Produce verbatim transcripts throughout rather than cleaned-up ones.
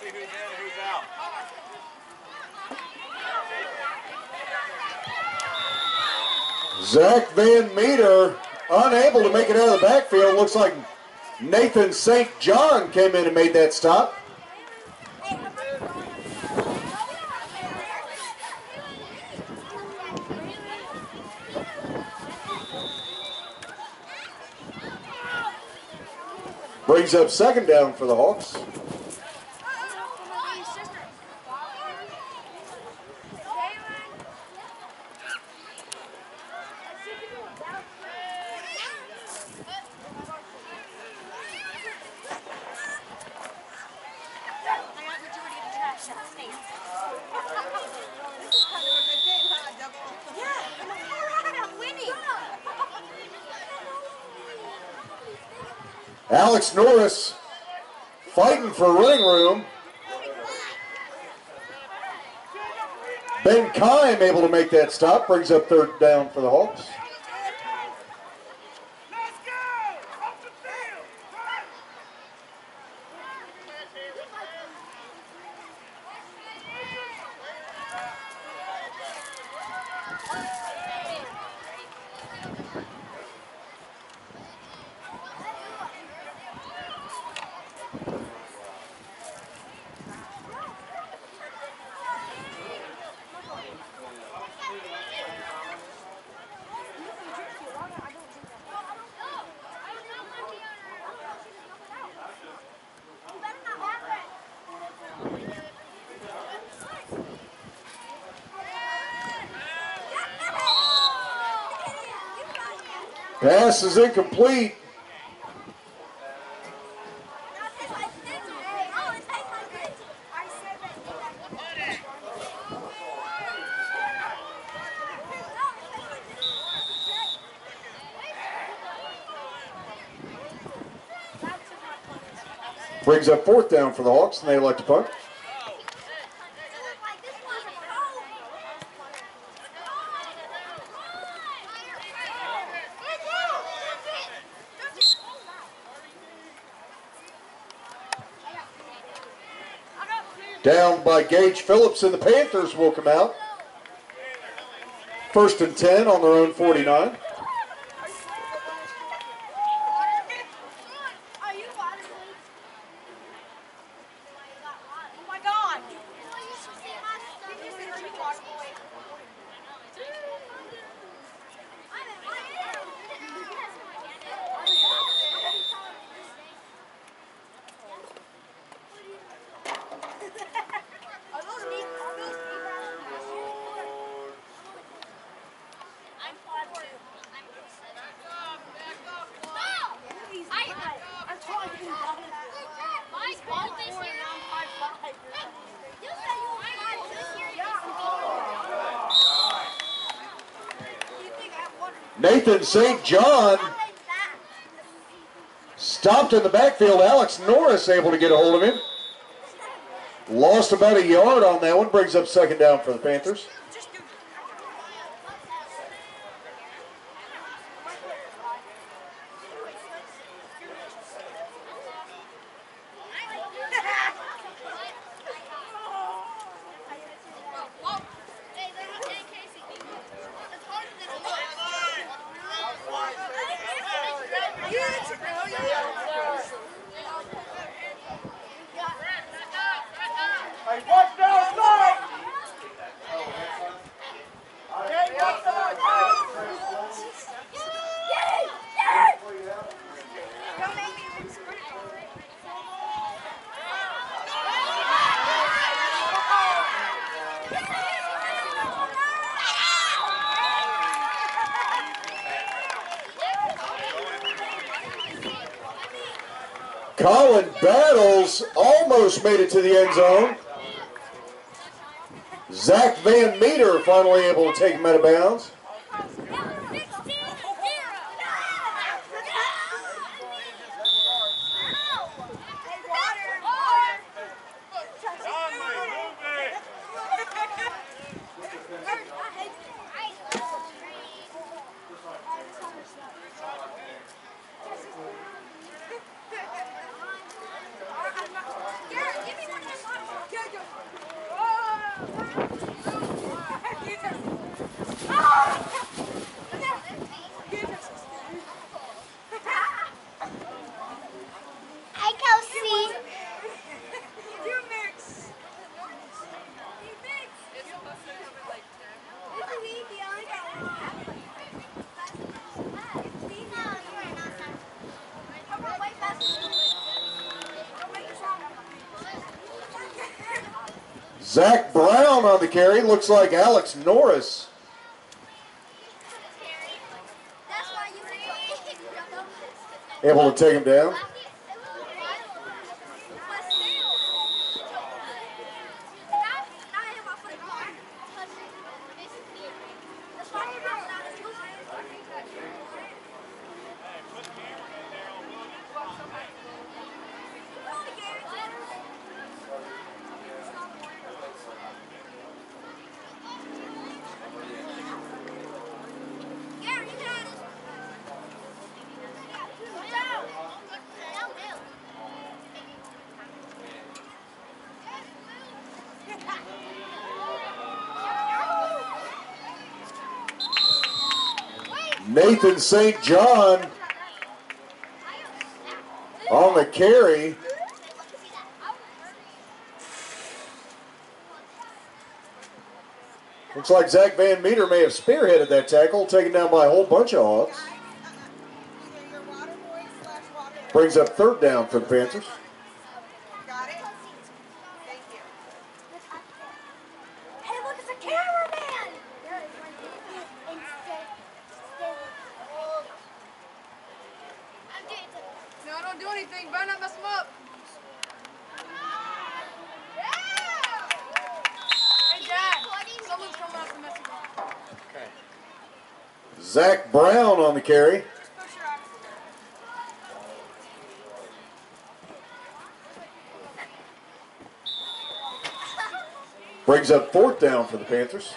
Zach Van Meter unable to make it out of the backfield. Looks like Nathan Saint John came in and made that stop. Brings up second down for the Hawks. Alex Norris fighting for running room. Ben Kime able to make that stop. Brings up third down for the Hawks. Pass is incomplete. Brings up fourth down for the Hawks, and they elect to punt. Down by Gage Phillips, and the Panthers will come out. First and ten on their own forty-nine. Nathan Saint John stopped in the backfield. Alex Norris able to get a hold of him. Lost about a yard on that one. Brings up second down for the Panthers. Colin Battles almost made it to the end zone. Zach Van Meter finally able to take him out of bounds. Hi, Kelsey. Zach Brown on the carry. Looks like Alex Norris. Able to take him down. Nathan Saint John on the carry. Looks like Zach Van Meter may have spearheaded that tackle, taken down by a whole bunch of Hogs. Brings up third down for the Panthers. No, don't do anything. Better not mess them up. Hey, Dad. Someone's coming up to mess them up. Okay. Zach Brown on the carry. Brings up fourth down for the Panthers.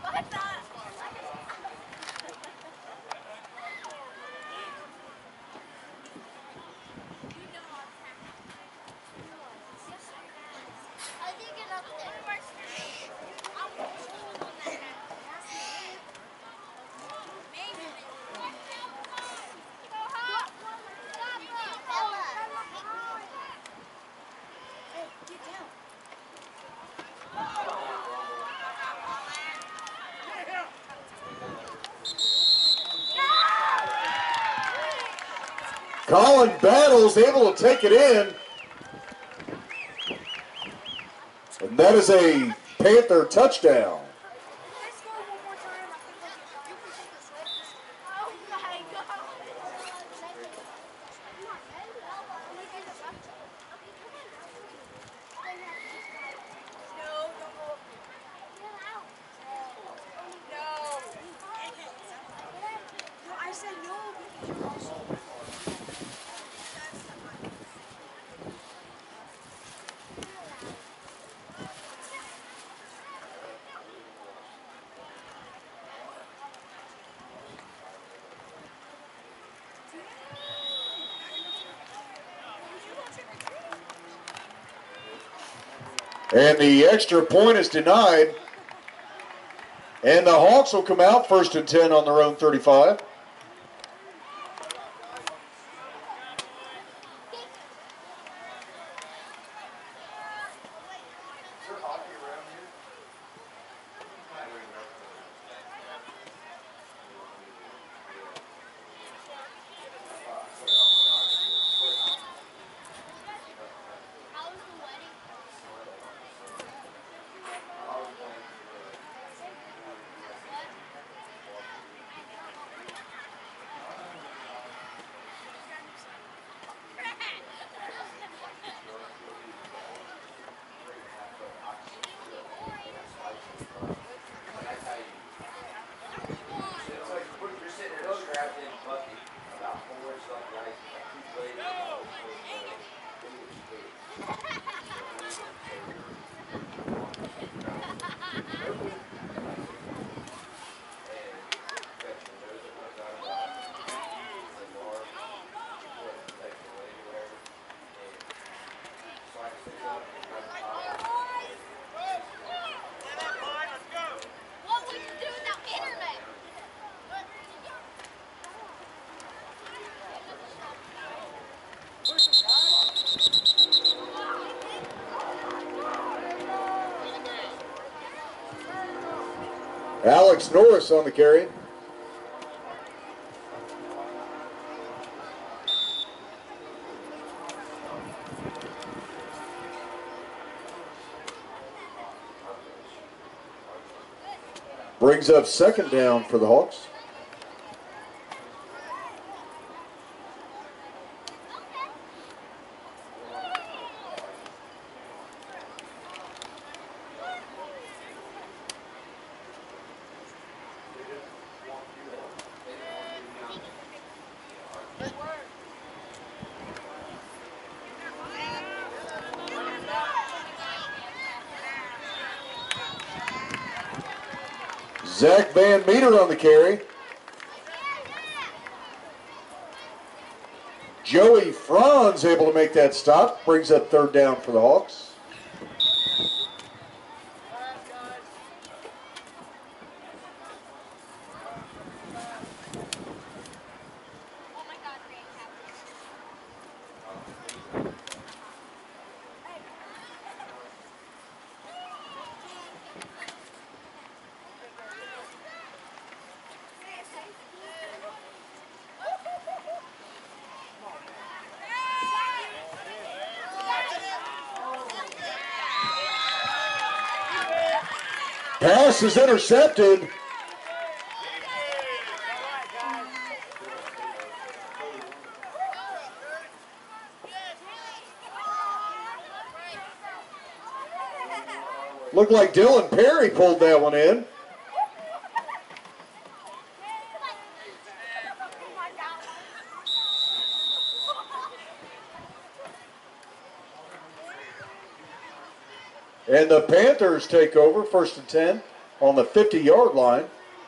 Colin Battles able to take it in. And that is a Panther touchdown. And the extra point is denied. And the Hawks will come out first and ten on their own thirty-five. Alex Norris on the carry. Brings up second down for the Hawks. Zach Van Meter on the carry. Joey Franz able to make that stop. Brings up third down for the Hawks. Pass is intercepted. Looked like Dylan Perry pulled that one in. And the Panthers take over, first and ten, on the fifty-yard line.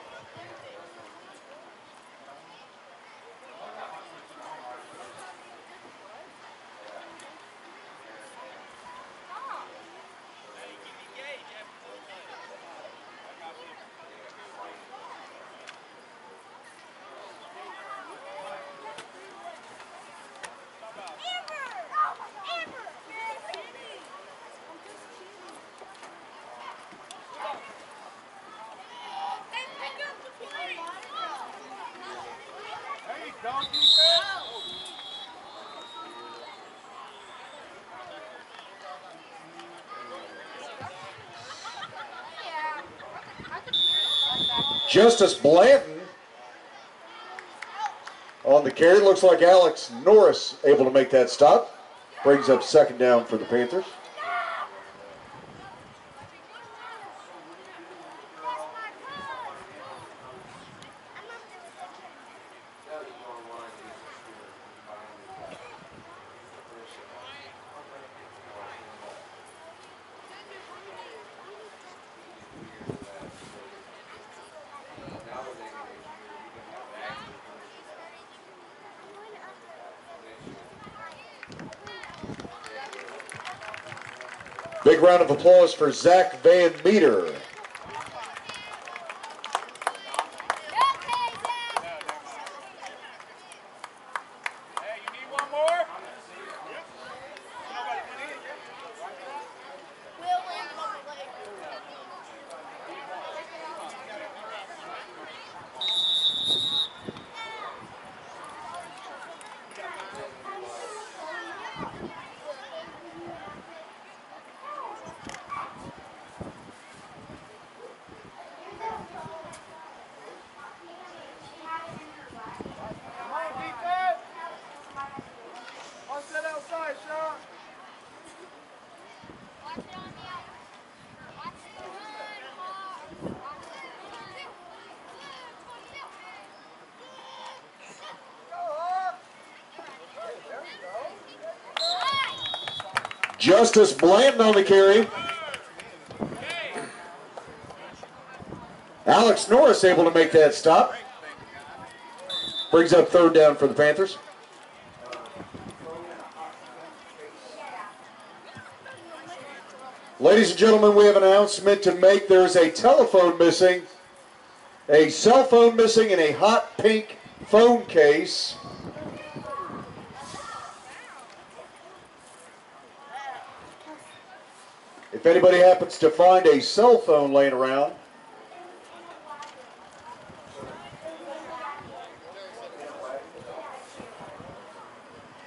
Justice Blanton on the carry. Looks like Alex Norris able to make that stop. Brings up second down for the Panthers. Big round of applause for Zach Van Meter. Justice Blanton on the carry. Alex Norris able to make that stop. Brings up third down for the Panthers. Ladies and gentlemen, we have an announcement to make. There's a telephone missing, a cell phone missing, and a hot pink phone case. If anybody happens to find a cell phone laying around,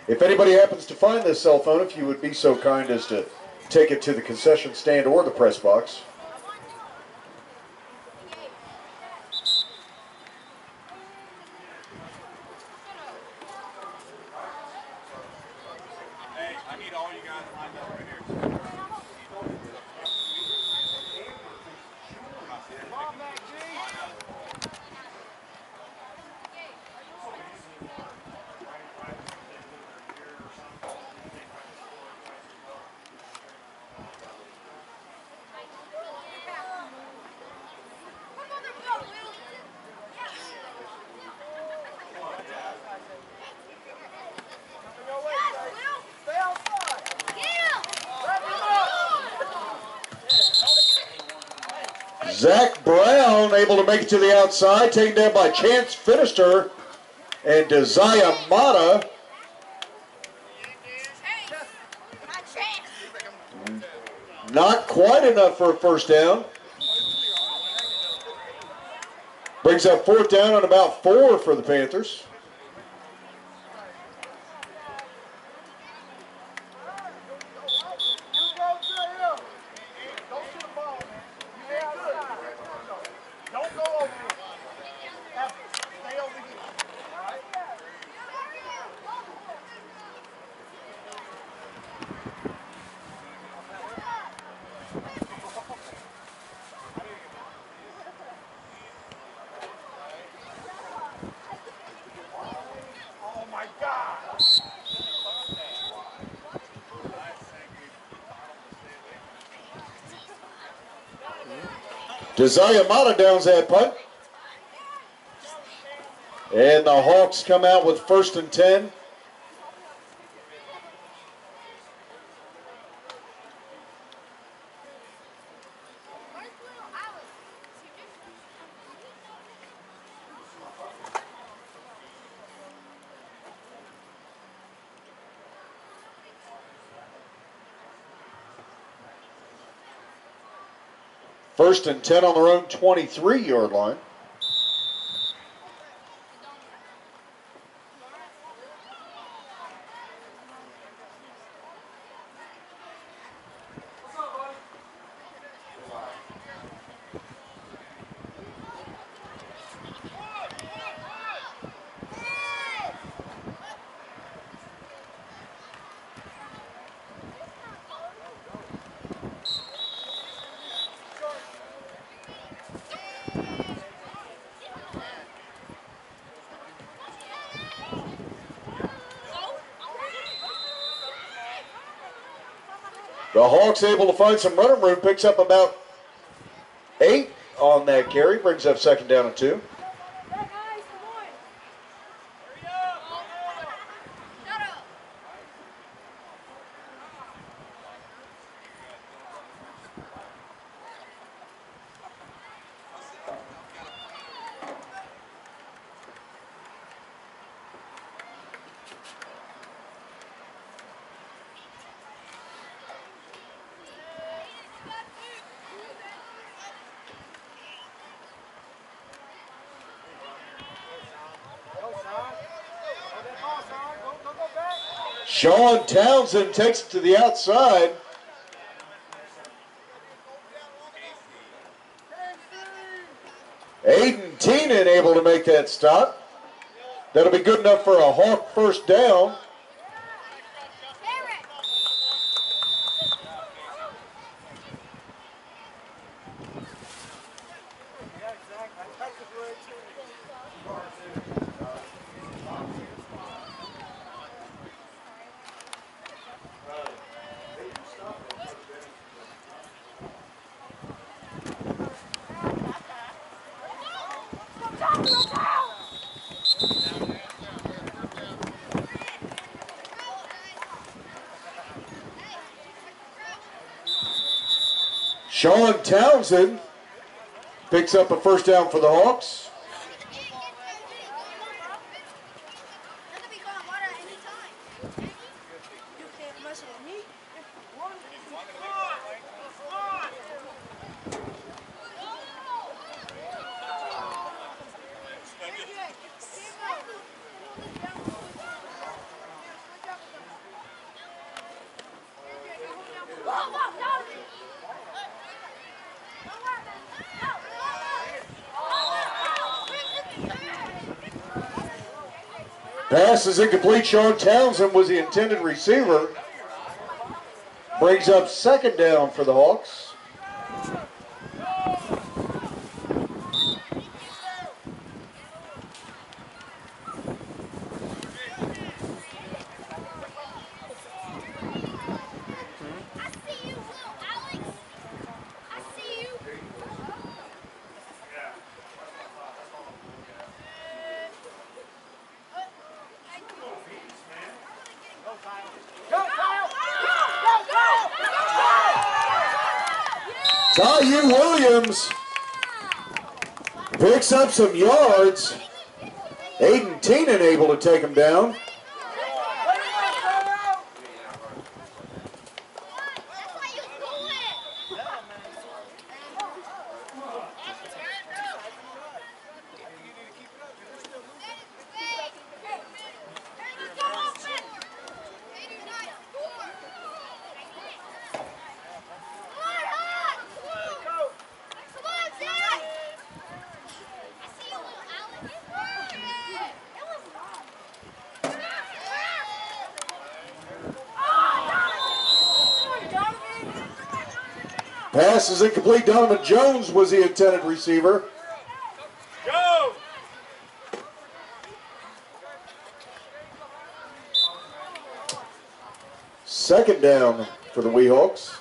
If anybody happens to find this cell phone, if you would be so kind as to take it to the concession stand or the press box. Hey, I need all you guys lined up right here. Zach Brown able to make it to the outside, taken down by Chance Finister and Desire Mata. Not quite enough for a first down. Brings up fourth down on about four for the Panthers. Desire Mata downs that punt. And the Hawks come out with first and ten. First and ten on their own twenty-three yard line. The Hawks able to find some running room, picks up about eight on that carry, brings up second down and two. Sean Townsend takes it to the outside. Aiden Teenan able to make that stop. That'll be good enough for a Hawk first down. Sean Townsend picks up a first down for the Hawks. Pass is incomplete. Sean Townsend was the intended receiver. Brings up second down for the Hawks. Tyu Williams picks up some yards. Aiden Teenan able to take him down. Pass is incomplete. Donovan Jones was the intended receiver. Go! Second down for the Weehawks.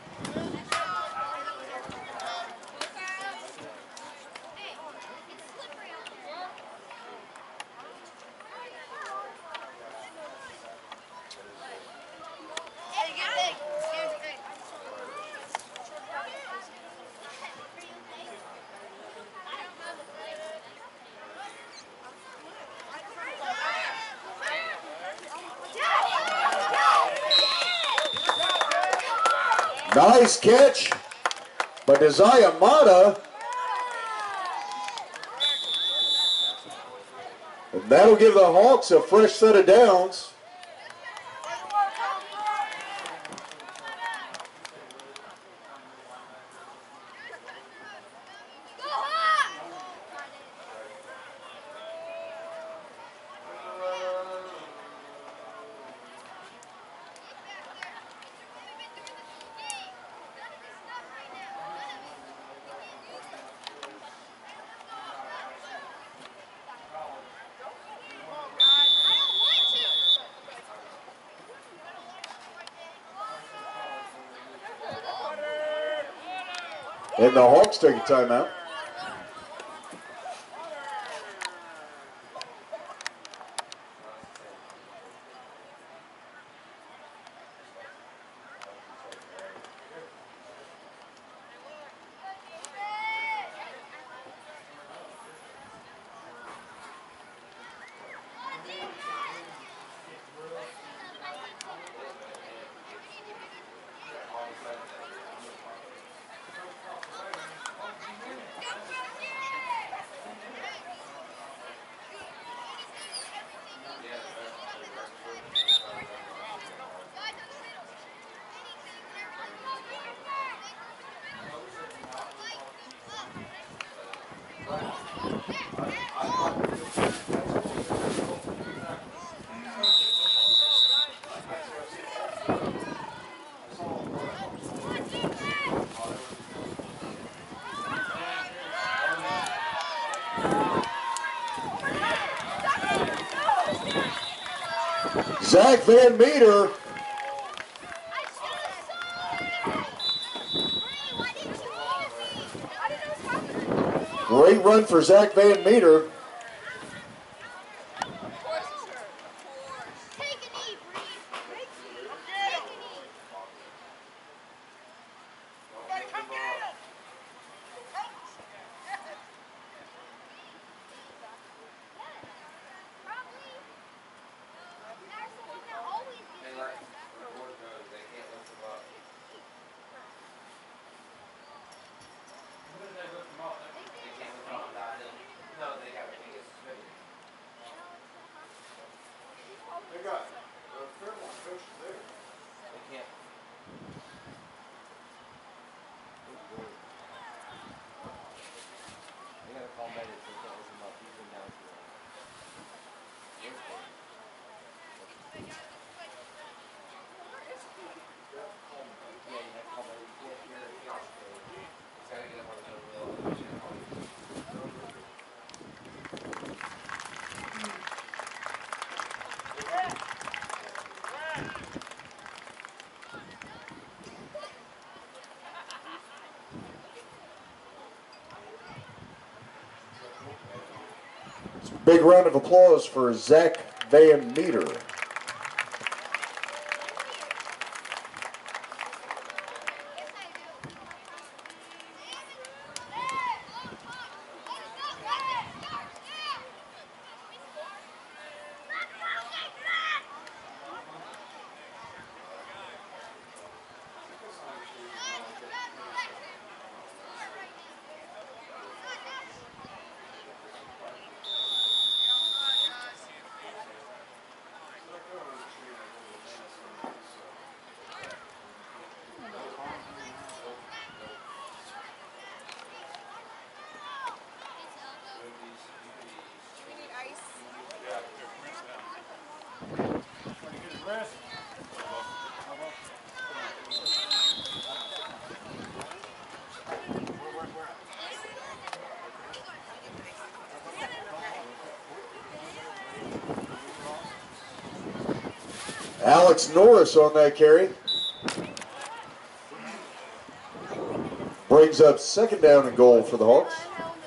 Nice catch by Desire Mata. And that'll give the Hawks a fresh set of downs. And the Hawks take a timeout. Zach Van Meter. Great run for Zach Van Meter. No, they got Big round of applause for Zach Van Meter. Alex Norris on that carry. Brings up second down and goal for the Hawks.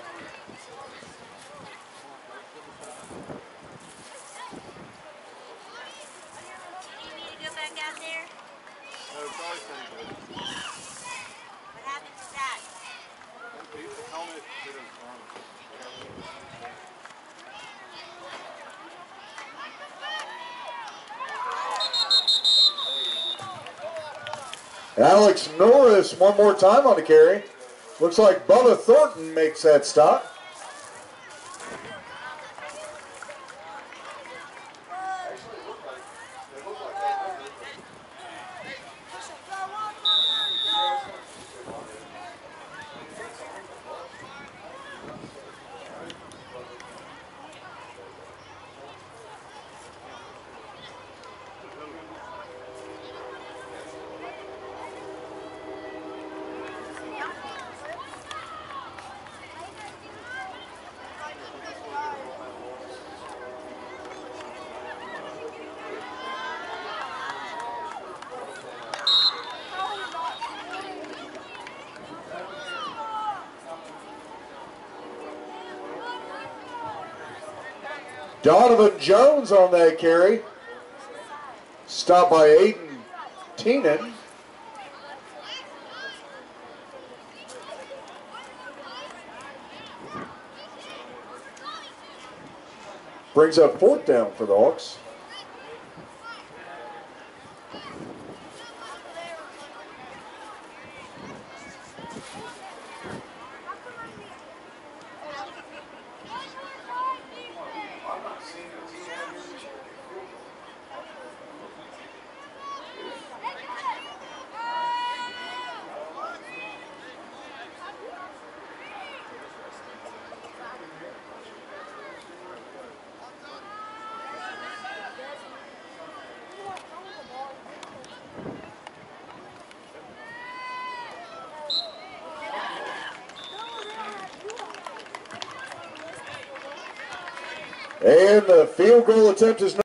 Alex Norris one more time on the carry. Looks like Bubba Thornton makes that stop. Donovan Jones on that carry. Stopped by Aiden Teenan. Brings up fourth down for the Hawks. And the field goal attempt is